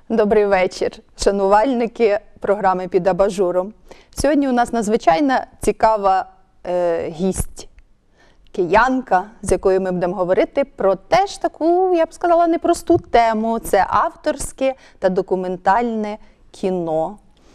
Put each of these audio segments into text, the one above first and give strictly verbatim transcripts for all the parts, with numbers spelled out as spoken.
Добрий вечір, шанувальники програми «Під абажуром». Сьогодні у нас надзвичайно цікава е, гість, киянка, з якою ми будемо говорити про теж таку, я б сказала, непросту тему. Це авторське та документальне кіно.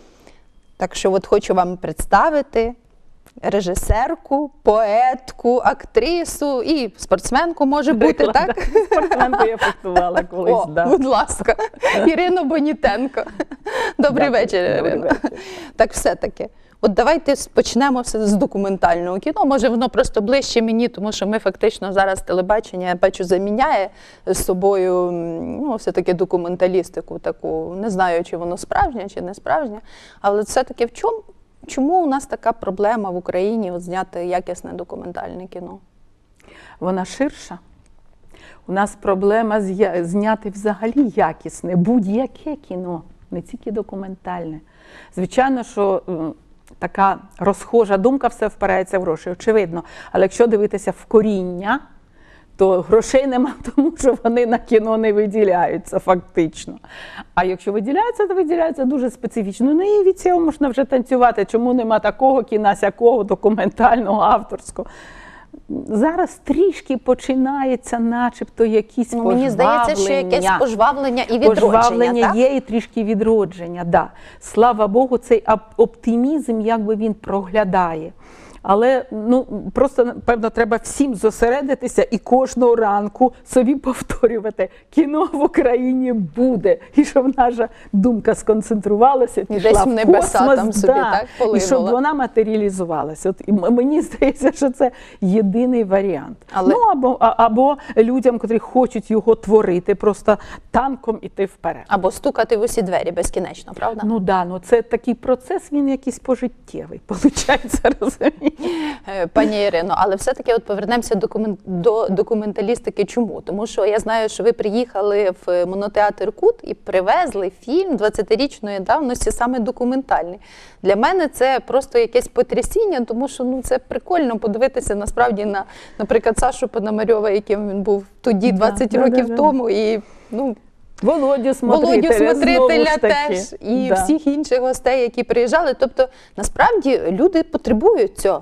Так що от хочу вам представити режисерку, поетку, актрису і спортсменку, може бути, так? Спортсменку я фехтувала колись, О, да. будь ласка, Ірина Бонітенко. Добрий Дякую. вечір, Ірино. Добрий вечір. Так все-таки, от давайте почнемо все з документального кіно. Може, воно просто ближче мені, тому що ми фактично зараз телебачення, я бачу, заміняє з собою, ну, все-таки документалістику таку. Не знаю, чи воно справжнє, чи не справжнє, але все-таки в чому? Чому у нас така проблема в Україні от зняти якісне документальне кіно? Вона ширша. У нас проблема з'я- зняти взагалі якісне, будь-яке кіно, не тільки документальне. Звичайно, що м, така розхожа думка, все впирається в гроші, очевидно. Але якщо дивитися в коріння, то грошей нема, тому що вони на кіно не виділяються фактично. А якщо виділяються, то виділяються дуже специфічно. Ну і від цього можна вже танцювати. Чому нема такого кіна, сякого, документального, авторського? Зараз трішки починається начебто якісь Ну, пожвавлення. мені здається, що якесь пожвавлення і відродження, Пожвавлення так? є і трішки відродження, да. Слава Богу, цей ап- оптимізм, якби він проглядає. Але ну, просто, напевно, треба всім зосередитися і кожного ранку собі повторювати, кіно в Україні буде. І щоб наша думка сконцентрувалася, пішла десь в в небеса космос, там собі, да, так, і полинула. щоб вона матеріалізувалася. От, і м- мені здається, що це єдиний варіант. Але- Ну, або, а- або людям, котрі хочуть його творити, просто танком іти вперед. Або стукати в усі двері безкінечно, правда? Ну да, ну це такий процес, він якийсь пожиттєвий, виходить, розумієш? Е, Пані Ірино, але все-таки от повернемося документ, до документалістики. Чому? Тому що я знаю, що ви приїхали в монотеатр «Кут» і привезли фільм двадцятирічної давності, саме документальний. Для мене це просто якесь потрясіння, тому що ну, це прикольно подивитися насправді на, наприклад, Сашу Пономарьова, яким він був тоді, двадцять Да, років да, да. тому, і ну, Володю Смотрителя, Володю Смотрителя знову ж таки. теж, і Да. всіх інших гостей, які приїжджали. Тобто, насправді, люди потребують цього.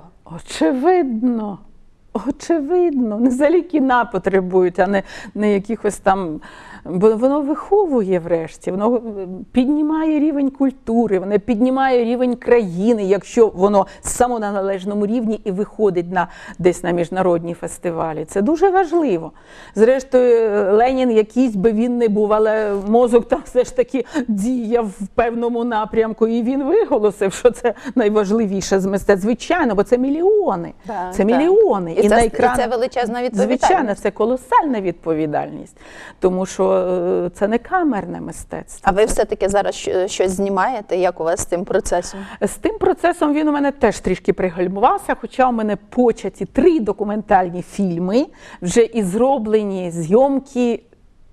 Очевидно, очевидно. Не взагалі кіна потребують, а не, не якихось там... Бо воно виховує врешті, воно піднімає рівень культури, воно піднімає рівень країни, якщо воно само на належному рівні і виходить на, десь на міжнародні фестивалі. Це дуже важливо. Зрештою, Ленін якийсь би він не був, але мозок там все ж таки діяв в певному напрямку, і він виголосив, що це найважливіше з мистецтва. Звичайно, бо це мільйони. Так, це так. мільйони. І це- на і екран... це величезна відповідальність. Звичайно, це колосальна відповідальність. Тому що е, це не камерне мистецтво. А ви Це- все-таки зараз щ- щось знімаєте? Як у вас з цим процесом? З тим процесом він у мене теж трішки пригальмувався, хоча у мене початі три документальні фільми, вже і зроблені зйомки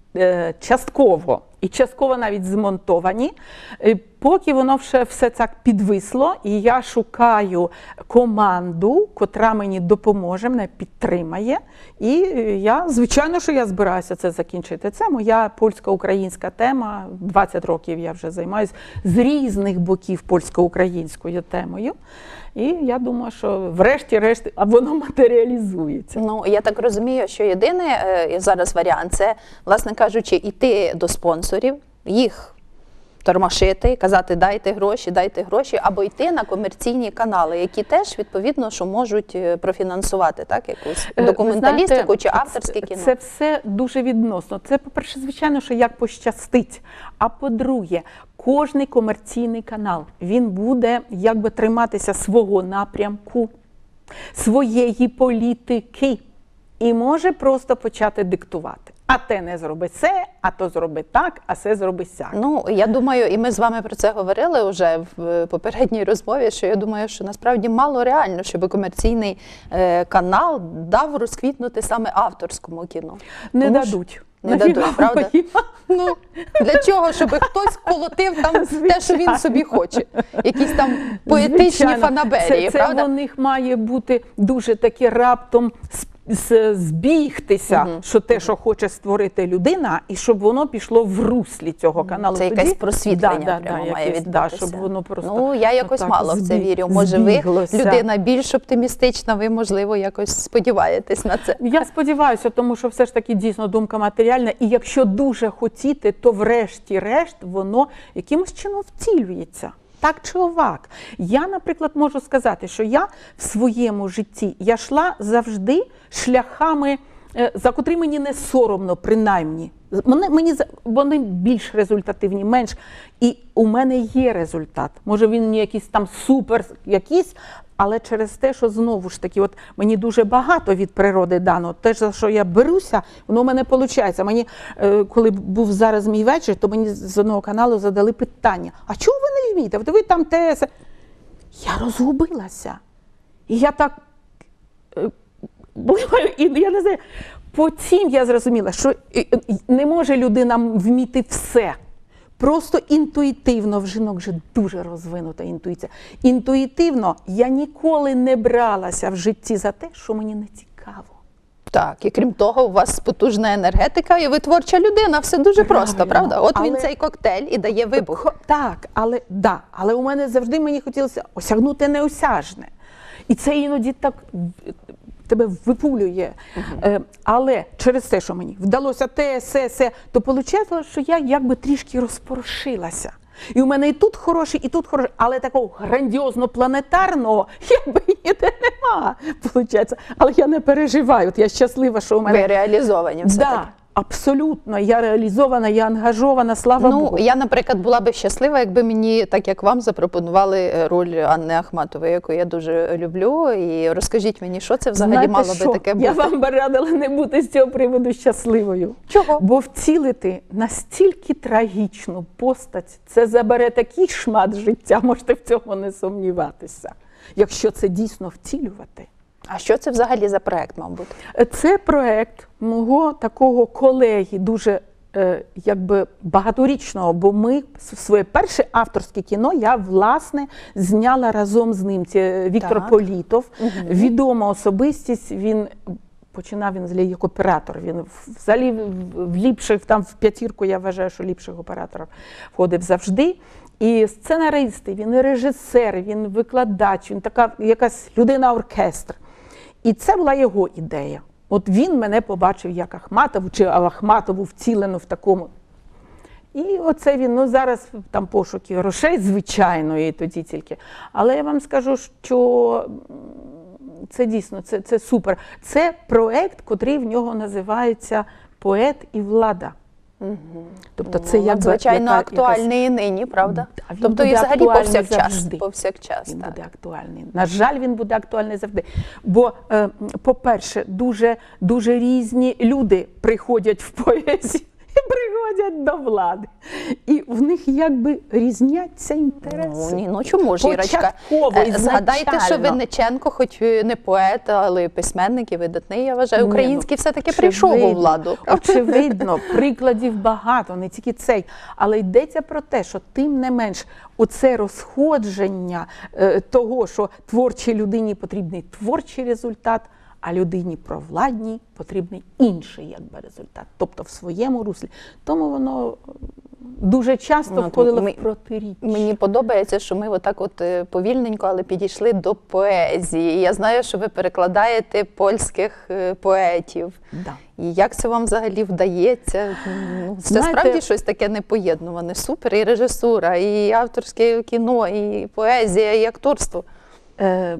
е, частково, і частково навіть змонтовані. Е, Поки воно все, все так підвисло, і я шукаю команду, котра мені допоможе, мене підтримає. І я, звичайно, що я збираюся це закінчити. Це моя польсько-українська тема. двадцять років я вже займаюся з різних боків польсько-українською темою. І я думаю, що врешті-решт воно матеріалізується. Ну, я так розумію, що єдиний е, зараз варіант – це, власне кажучи, йти до спонсорів, їх тормошити, казати «дайте гроші, дайте гроші», або йти на комерційні канали, які теж, відповідно, що можуть е, профінансувати, так, якусь Е, ви документалістику знаєте, чи авторське кіно. Це все дуже відносно. Це, по-перше, звичайно, що як пощастить. А по-друге, кожний комерційний канал, він буде якби триматися свого напрямку, своєї політики і може просто почати диктувати. А те не зроби це, а то зроби так, а це зроби сяк. Ну, я думаю, і ми з вами про це говорили вже в попередній розмові, що я думаю, що насправді мало реально, щоб комерційний е, канал дав розквітнути саме авторському кіно. Не Тому що- дадуть. Не Нафіга дадуть, правда? їм? Ну, для чого? Щоб хтось колотив там те, що він собі хоче. Якісь там поетичні Звичайно. фанаберії, це, це правда? у них має бути дуже таке раптом з- збігтися, Мгм. що те, що хоче створити людина, і щоб воно пішло в руслі цього каналу. Це Тоді- якесь просвітлення да, да, прямо да, має якесь, да, відбутися. щоб воно просто Ну, я якось отак мало в це збіг- вірю. Може, ви збіглося. людина більш оптимістична, ви, можливо, якось сподіваєтесь на це. Я сподіваюся, тому що все ж таки дійсно думка матеріальна, і якщо дуже хотіти, то врешті-решт воно якимось чином втілюється. Так чи овак. Я, наприклад, можу сказати, що я в своєму житті я йшла завжди шляхами, е, за котрі мені не соромно, принаймні. Мене, мені за- вони більш результативні, менш. І у мене є результат. Може він не якийсь там супер якийсь, але через те, що знову ж таки, от мені дуже багато від природи дано. Те, за що я беруся, воно в мене виходить. Мені, е, коли був зараз мій вечір, то мені з одного каналу задали питання: а чого ви не вмієте? От ви там те. се». Я розгубилася. І я так е, бливаю, і я не знаю. Потім я зрозуміла, що е, е, не може людина вміти все. Просто інтуїтивно, в жінок вже дуже розвинута інтуїція. Інтуїтивно я ніколи не бралася в житті за те, що мені не цікаво. Так, і крім того, у вас потужна енергетика, і ви творча людина, все дуже просто, Правильно. правда? От він Але- цей коктейль і дає вибух. Хо- Так, але, да, але у мене завжди мені хотілося осягнути неосяжне. І це іноді так в- тебе випулює. Е, але через те, що мені вдалося те, се, се, то виходило, що я якби трішки розпорошилася. І у мене і тут хороший, і тут хороший, але такого грандіозно-планетарного якби ніде нема, виходить. Але я не переживаю, от я щаслива, що у мене... Ви реалізовані все-таки. Да, абсолютно, я реалізована, я ангажована, слава Ну, Богу. я, наприклад, була би щаслива, якби мені, так як вам, запропонували роль Анни Ахматової, яку я дуже люблю. І розкажіть мені, що це взагалі Знаєте мало що? би таке бути? Я вам би радила не бути з цього приводу щасливою. Чого? Бо втілити настільки трагічну постать, це забере такий шмат життя, можете в цьому не сумніватися, якщо це дійсно втілювати. А що це взагалі за проект, мав бути? Це проект мого такого колеги, дуже е, якби багаторічного, бо ми своє перше авторське кіно я, власне, зняла разом з ним. Це Віктор Так. Політов, відома особистість, він починав він взагалі як оператор, він взагалі в ліпших, там в п'ятірку, я вважаю, що ліпших операторів входив завжди. І сценарист, він і режисер, він викладач, він така якась людина-оркестр. І це була його ідея. От він мене побачив як Ахматову, чи Ахматову вцілену в такому. І оце він, ну зараз там пошуки грошей, звичайно, і тоді тільки. Але я вам скажу, що це дійсно, це, це супер. Це проект, котрий в нього називається «Поет і влада». Угу. Тобто це Ну, як надзвичайно актуальний і нині, правда? Да, він тобто і буде взагалі актуальний повсякчас. завжди. повсякчас Він так. буде актуальний. На жаль, він буде актуальний завжди. Бо, е, по-перше, дуже, дуже різні люди приходять в поезію і приходять до влади. І в них якби різняться інтереси. Ну, ні, ну чому ж, Ірочка? Початково, Е, Згадайте, що ізначально. Винниченко, хоч і не поет, але й письменник, і видатний, я вважаю, Ні, ну, український все-таки прийшов у очевидно, владу. Очевидно, прикладів багато, не тільки цей. Але йдеться про те, що тим не менш оце розходження е, того, що творчій людині потрібний творчий результат, а людині провладній потрібний інший якби результат, тобто в своєму руслі. Тому воно дуже часто Ну, входило ми- в протиріччя. Мені подобається, що ми отак от е, повільненько, але підійшли до поезії. І я знаю, що ви перекладаєте польських е, поетів. Да. І як це вам взагалі вдається? Ну, Це Знаєте- справді щось таке непоєднуване. Супер, і режисура, і авторське кіно, і поезія, і акторство. Е,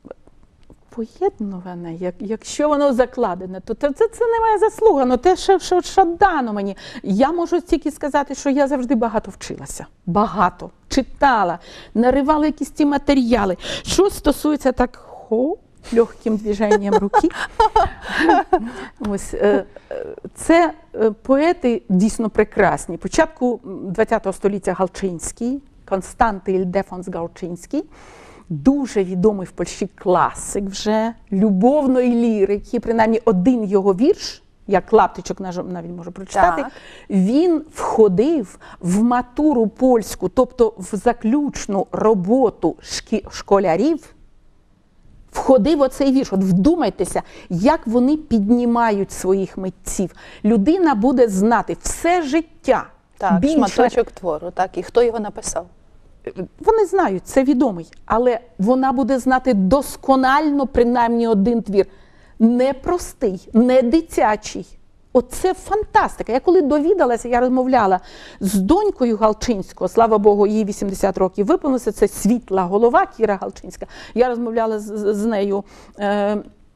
Поєднуване, як, якщо воно закладене, то це, це, це не моя заслуга, ну те, що, що, що дано мені. Я можу тільки сказати, що я завжди багато вчилася, багато, читала, наривала якісь ті матеріали. Що стосується так хо, легким движенням руки, ось, е, е, це е, поети дійсно прекрасні. Початку ХХ століття Галчинський, Константи Ільдефонс Галчинський, дуже відомий в Польщі класик вже любовної лірики, принаймні один його вірш, я клаптичок навіть можу прочитати, Так. він входив в матуру польську, тобто в заключну роботу шкі- школярів входи в оцей вірш. От вдумайтеся, як вони піднімають своїх митців. Людина буде знати все життя. Так, більше... шматочок твору, так, і хто його написав? Вони знають, це відомий, але вона буде знати досконально принаймні один твір. Не простий, не дитячий. Оце фантастика. Я коли довідалася, я розмовляла з донькою Галчинського, слава Богу, їй вісімдесят років виповнилося, це світла голова Кіра Галчинська. Я розмовляла з, з нею е,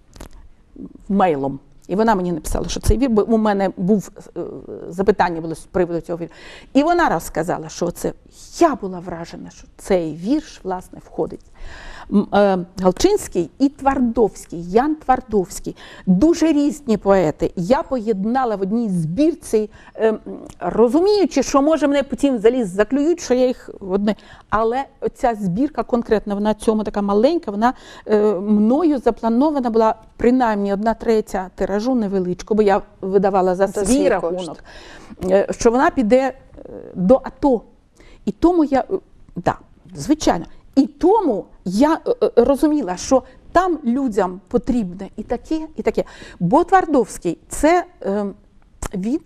мейлом. І вона мені написала, що цей вір, бо у мене був е, запитання було з приводу цього віру. І вона розказала, що це, я була вражена, що цей вірш, власне, входить. Е, Галчинський і Твардовський, Ян Твардовський, дуже різні поети. Я поєднала в одній збірці, е, розуміючи, що може мене потім заліз заклюють, що я їх в одне. Але ця збірка конкретно, вона цьому така маленька, вона е, мною запланована була принаймні одна третя тиражу невеличку, бо я видавала за Це свій свій рахунок, е, що вона піде е, до АТО. І тому я, так, да, звичайно, і тому я е, розуміла, що там людям потрібне і таке, і таке. Бо Твардовський – це е, він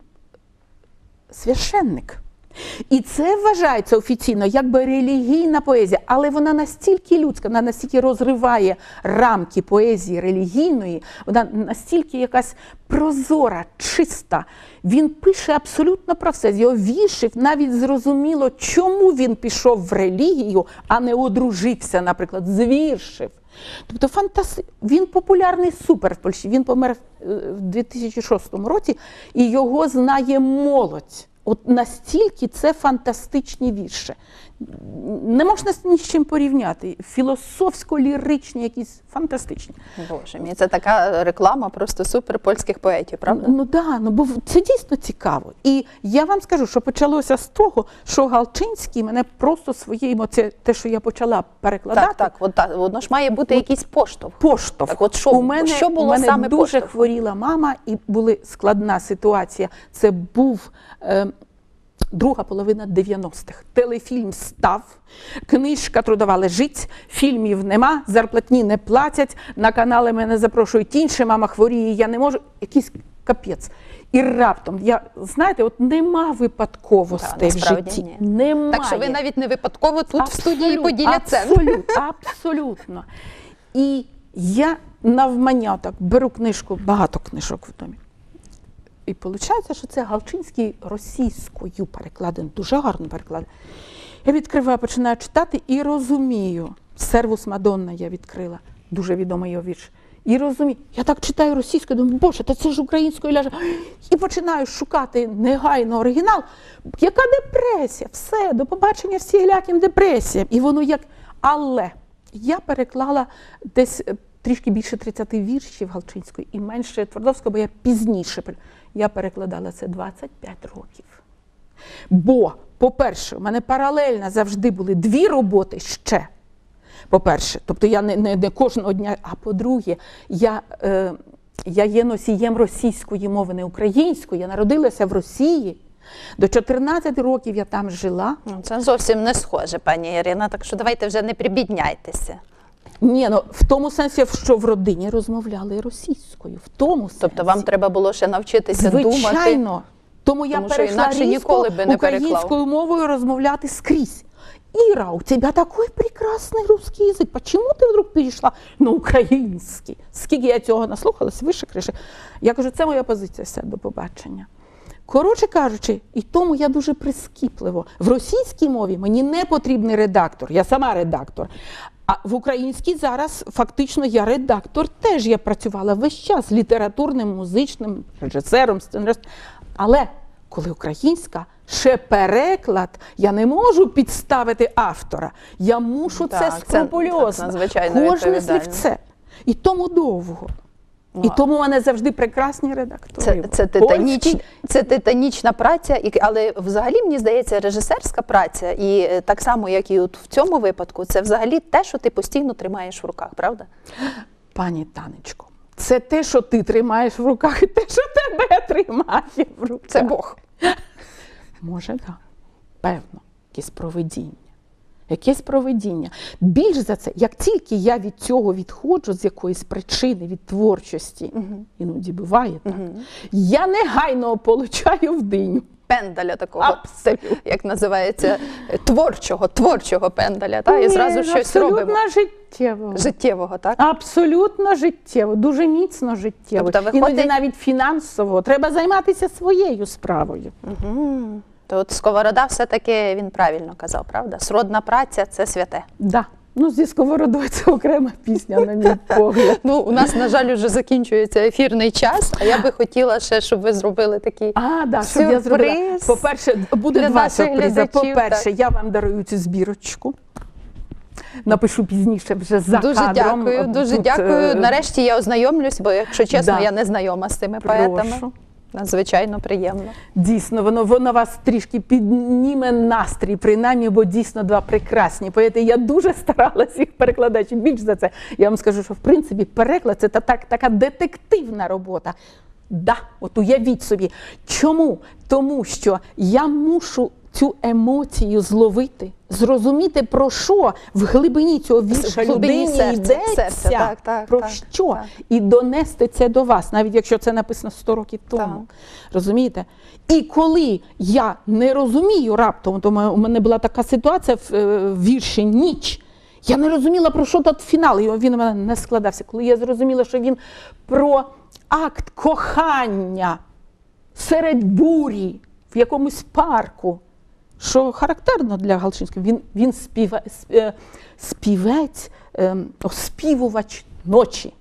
священник. І це вважається офіційно якби релігійна поезія, але вона настільки людська, вона настільки розриває рамки поезії релігійної, вона настільки якась прозора, чиста. Він пише абсолютно про все. З його віршів навіть зрозуміло, чому він пішов в релігію, а не одружився, наприклад, з віршів. Тобто фантаси... він популярний супер в Польщі. Він помер в дві тисячі шостому році, і його знає молодь. От настільки це фантастичні вірші. Не можна ні з чим порівняти. Філософсько-ліричні якісь фантастичні. Боже мій, це така реклама просто супер польських поетів, правда? Ну так, да, ну, бо це дійсно цікаво. І я вам скажу, що почалося з того, що Галчинський мене просто своєю, це те, що я почала перекладати. Так, так, от, так, воно ж має бути от, якийсь поштовх. Поштовх. Так от що, у мене, що було у мене саме дуже поштовхом? хворіла мама, і була складна ситуація. Це був е, друга половина дев'яностих. Телефільм став, книжка трудова лежить, фільмів нема, зарплатні не платять, на канали мене запрошують інші, мама хворіє, я не можу. Якийсь капець. І раптом, я, знаєте, от нема випадковостей да, в житті. Ні. Немає. Так що ви навіть не випадково тут Абсолют, в студії Поділля Центр. Абсолютно, абсолютно. І я навмання так беру книжку, багато книжок в домі. І виходить, що це Галчинський російською перекладений, дуже гарно перекладений. Я відкриваю, починаю читати і розумію. «Сервус Мадонна» я відкрила, дуже відомий його вірш. І розумію, я так читаю російською, думаю, боже, та це ж українською ляже. І починаю шукати негайно оригінал. Яка депресія? Все, до побачення всіляким депресіям. І воно як... Але я переклала десь трішки більше тридцяти віршів Галчинської і менше Твардовського, бо я пізніше. Я перекладала це двадцять п'ять років. Бо, по-перше, у мене паралельно завжди були дві роботи ще. По-перше, тобто я не, не, не кожного дня, а по-друге, я, е, я є носієм російської мови, не української. Я народилася в Росії. До чотирнадцяти років я там жила. Це зовсім не схоже, пані Ірина, так що давайте вже не прибідняйтеся. Ні, ну в тому сенсі, що в родині розмовляли російською. В тому сенсі. Тобто вам треба було ще навчитися Звичайно. думати. Звичайно. Тому я Тому що перейшла інакше різко ніколи би не українською переклав. мовою розмовляти скрізь. Іра, у тебя такой прекрасный русский язык. Почему ти вдруг перейшла на український? Скільки я цього наслухалась, вище криші. Я кажу, це моя позиція, все, до побачення. Коротше кажучи, і тому я дуже прискіпливо. В російській мові мені не потрібний редактор, я сама редактор. А в українській зараз фактично я редактор теж. Я працювала весь час літературним, музичним, режисером, сценаристом. Але коли українська, ще переклад, я не можу підставити автора. Я мушу Так, це скрупульозно. Це надзвичайно кожне відповідально. слівце. І тому довго. Ну, І тому в мене завжди прекрасні редактори. Це, це, титаніч, це титанічна праця, і, але взагалі, мені здається, режисерська праця, і так само, як і от в цьому випадку, це взагалі те, що ти постійно тримаєш в руках, правда? Пані Танечко, це те, що ти тримаєш в руках, і те, що тебе тримає в руках. Це Бог. Може, так. Певно, якесь провидіння. якесь провидіння. Більш за це, як тільки я від цього відходжу з якоїсь причини, від творчості, угу. іноді буває так, угу. я негайно получаю в диню. Пендаля такого, як називається, творчого, творчого пендаля, та? І Ні, зразу щось робимо. Абсолютно життєвого. Життєвого, так? Абсолютно життєво, дуже міцно життєво. Тобто, виходить... Іноді навіть фінансово. Треба займатися своєю справою. Угу. То от Сковорода все-таки він правильно казав, правда? Сродна праця – це святе. Так. Да. Ну, зі Сковородою це окрема пісня, на мій погляд. Ну, у нас, на жаль, вже закінчується ефірний час, а я би хотіла ще, щоб ви зробили такий а, да, сюрприз. Щоб я зробила. По-перше, буде два сюрпризи. По-перше, я вам дарую цю збірочку. Напишу пізніше вже за дуже кадром. Дякую, дуже Тут... дякую. Нарешті я ознайомлюсь, бо, якщо чесно, да. я не знайома з цими Прошу. поетами. Надзвичайно приємно. Дійсно, воно, воно вас трішки підніме настрій, принаймні, бо дійсно два прекрасні поети. Я дуже старалася їх перекладати. Більш за це, я вам скажу, що в принципі переклад – це та, так, така детективна робота. Да, от уявіть собі. Чому? Тому що я мушу цю емоцію зловити, зрозуміти, про що в глибині цього вірша людині серця, йдеться, серця, так, так, про так, що, так. і донести це до вас, навіть якщо це написано сто років тому. Так. Розумієте? І коли я не розумію раптом, то у мене була така ситуація в, в вірші «Ніч», я не розуміла, про що тут фінал, і він у мене не складався. Коли я зрозуміла, що він про акт кохання серед бурі, в якомусь парку, що характерно для Галчинського, він, він співе, співець, оспівувач ночі.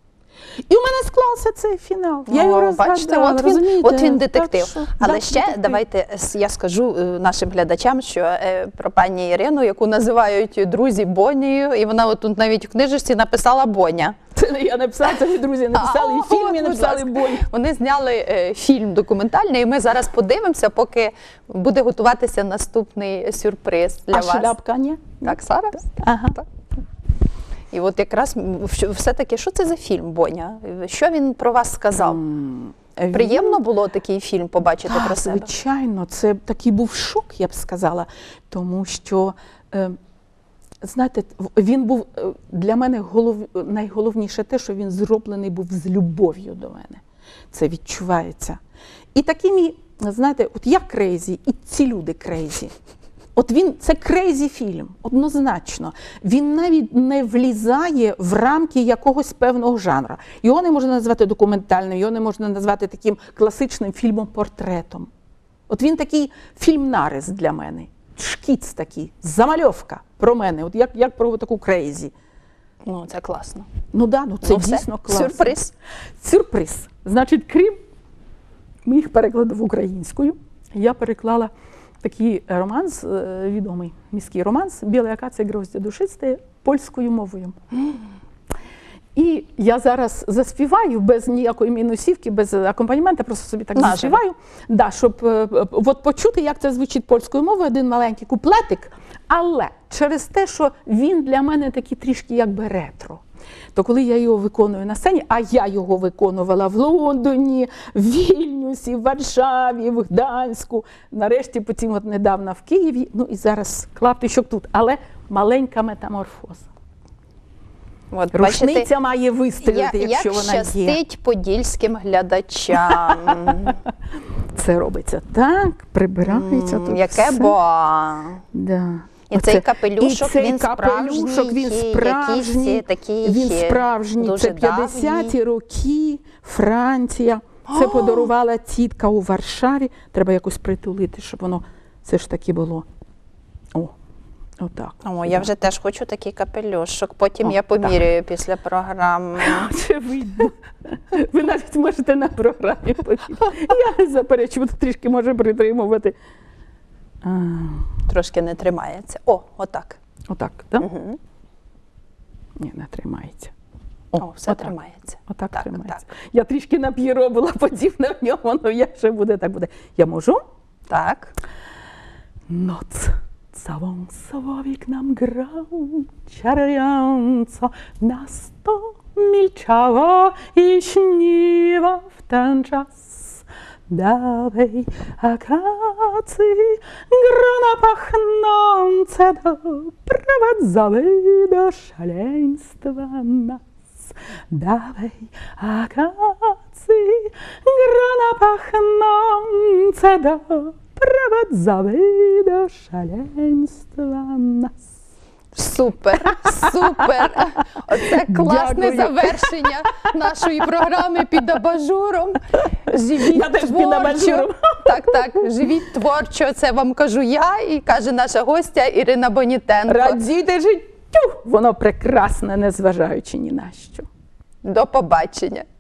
І у мене склався цей фінал. Я його розгадала, от він, от він детектив. Що, Але да, ще детектив. давайте я скажу нашим глядачам, що е, про пані Ірину, яку називають друзі Бонею, і вона от тут навіть у книжечці написала Боня. Це не я написала, це мої друзі написали, і в фільмі написали Боню. Вони зняли е, фільм документальний, і ми зараз подивимося, поки буде готуватися наступний сюрприз для а вас. А шляпка, ні? Так, зараз? Так. Ага. Так. І от якраз все-таки, що це за фільм, Боня? Що він про вас сказав? Mm, Приємно він... було такий фільм побачити так, про себе? Звичайно, це такий був шок, я б сказала, тому що, е, знаєте, він був для мене голов... найголовніше те, що він зроблений був з любов'ю до мене. Це відчувається. І такими, знаєте, от я крейзі, і ці люди крейзі. От він, це крейзі фільм, однозначно. Він навіть не влізає в рамки якогось певного жанру. Його не можна назвати документальним, його не можна назвати таким класичним фільмом-портретом. От він такий фільм-нарис для мене, шкіц такий, замальовка про мене, от як, як про таку крейзі. Ну, це класно. Ну да, ну це ну, дійсно все. класно. Сюрприз. Сюрприз. Значить, крім моїх перекладів українською, я переклала такий романс, відомий міський романс «Біла акація гроздя душисте» польською мовою. Mm. І я зараз заспіваю без ніякої мінусівки, без акомпаніменту, просто собі так Наживо. заспіваю, да, щоб от почути, як це звучить польською мовою, один маленький куплетик, але через те, що він для мене такий трішки якби ретро. То коли я його виконую на сцені, а я його виконувала в Лондоні, в Вільнюсі, в Варшаві, в Гданську, нарешті потім от недавно в Києві, ну і зараз клаптичок тут, але маленька метаморфоза. От, Рушниця бачите, має вистрілити, я, якщо як вона є. Як щастить подільським глядачам. Це робиться так, прибирається М, тут Яке все. бо. Да. І Оце. цей капелюшок, І цей він капелюшок, справжній, він справжній, якийсь такий, він справжній. дуже Це п'ятдесяті роки, Франція. Це О! подарувала тітка у Варшаві. Треба якось притулити, щоб воно все ж таки було. О, отак. О, я вже теж хочу такий капелюшок. Потім О, я поміряю після програми. Очевидно. Ви навіть можете на програмі поміряти. Я не заперечую, буду трішки може притримувати. А, Трошки не тримається. О, отак. Отак, так? Угу. Ні, не тримається. О, все отак. тримається. Отак Так, тримається. так. Я трішки на п'єро була подібна в ньому, але як ще буде, так буде. Я можу? Так. Noc całą słowik nam grał, czarająco nas to milczało i śniło w ten czas. Dawaj, грона пахнące doprowadzały do szaleństwa nas. Dawaj akacji, grona pachnące doprowadzały do szaleństwa nas. Супер, супер! Оце класне Дякую. завершення нашої програми «Під абажуром». Живіть Я теж під творчо. абажуром. Так, так, живіть творчо, це вам кажу я і каже наша гостя Ірина Бонітенко. Радійте життю! Воно прекрасне, незважаючи ні на що. До побачення.